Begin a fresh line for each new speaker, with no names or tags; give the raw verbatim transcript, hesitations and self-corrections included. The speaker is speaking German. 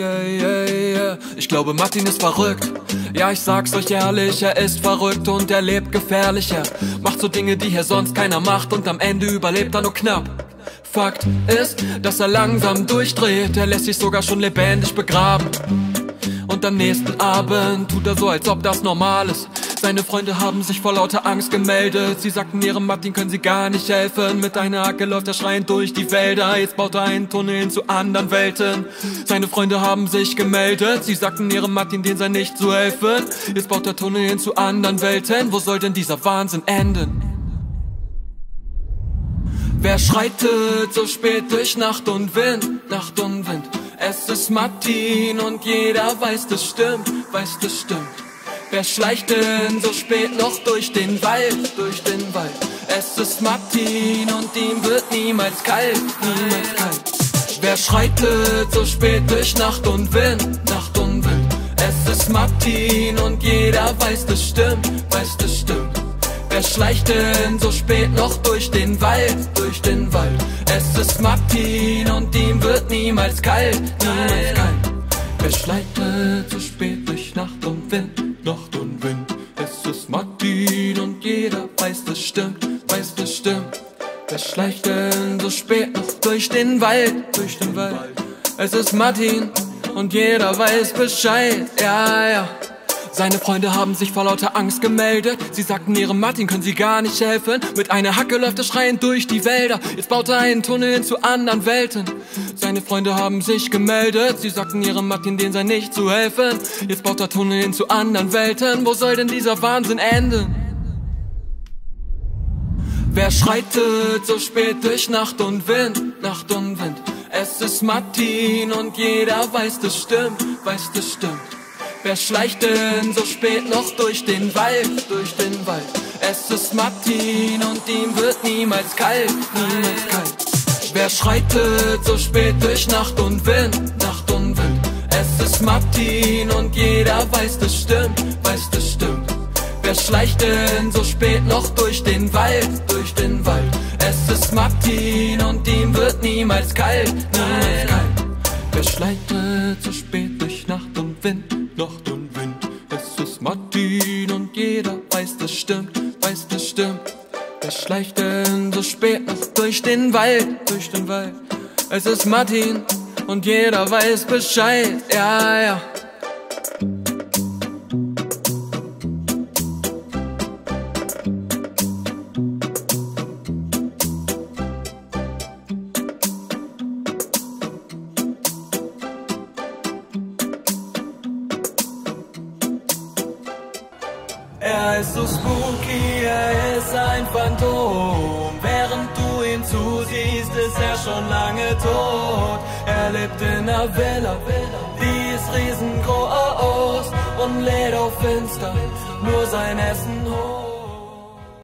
yeah, yeah, yeah. Ich glaube, Martin ist verrückt. Ja, ich sag's euch ehrlich, er ist verrückt und er lebt gefährlich. Er macht so Dinge, die hier sonst keiner macht, und am Ende überlebt er nur knapp. Fakt ist, dass er langsam durchdreht. Er lässt sich sogar schon lebendig begraben. Und am nächsten Abend tut er so, als ob das normal ist. Seine Freunde haben sich vor lauter Angst gemeldet. Sie sagten ihrem Martin, können sie gar nicht helfen. Mit einer Hacke läuft er schreiend durch die Wälder. Jetzt baut er einen Tunnel hin zu anderen Welten. Seine Freunde haben sich gemeldet. Sie sagten ihrem Martin, denen sei nicht zu helfen. Jetzt baut er Tunnel hin zu anderen Welten. Wo soll denn dieser Wahnsinn enden? Wer schreitet so spät durch Nacht und Wind, Nacht und Wind? Es ist Martin und jeder weiß, das stimmt, weiß, das stimmt. Wer schleicht denn so spät noch durch den Wald, durch den Wald? Es ist Martin und ihm wird niemals kalt, niemals kalt. Wer schreitet so spät durch Nacht und Wind, Nacht und Wind? Es ist Martin und jeder weiß, das stimmt, weiß, das stimmt. Wer schleicht denn so spät noch durch den Wald, durch den Wald? Es ist Martin und ihm wird niemals kalt, niemals kalt. Wer schleitet so spät durch Nacht und Wind, Nacht und Wind? Es ist Martin und jeder weiß, das stimmt, weiß, das stimmt. Wer schleicht denn so spät noch durch den Wald, durch den Wald? Es ist Martin und jeder weiß Bescheid, ja, ja. Seine Freunde haben sich vor lauter Angst gemeldet. Sie sagten ihrem Martin, können sie gar nicht helfen. Mit einer Hacke läuft er schreiend durch die Wälder. Jetzt baut er einen Tunnel hin zu anderen Welten. Seine Freunde haben sich gemeldet. Sie sagten ihrem Martin, denen sei nicht zu helfen. Jetzt baut er Tunnel hin zu anderen Welten. Wo soll denn dieser Wahnsinn enden? Wer schreitet so spät durch Nacht und Wind, Nacht und Wind? Es ist Martin und jeder weiß, das stimmt, weiß, das stimmt. Wer schleicht denn so spät noch durch den Wald, durch den Wald? Es ist Martin und ihm wird niemals kalt, niemals kalt. Wer schreitet so spät durch Nacht und Wind, Nacht und Wind? Es ist Martin und jeder weiß, das stimmt, weiß, das stimmt. Wer schleicht denn so spät noch durch den Wald, durch den Wald? Es ist Martin und ihm wird niemals kalt, niemals kalt. Wer schleitet so spät durch Nacht und Wind, Nacht und Wind? Es ist Martin und jeder weiß, das stimmt, weiß, das stimmt. Wer schleicht denn so spät noch durch den Wald, durch den Wald? Es ist Martin und jeder weiß Bescheid, ja, ja.
Er ist so spooky, er ist ein Phantom. Während du ihm zusiehst, ist er schon lange tot. Er lebt in einer Villa, die ist riesengroß und lädt auf Insta nur sein Essen hoch.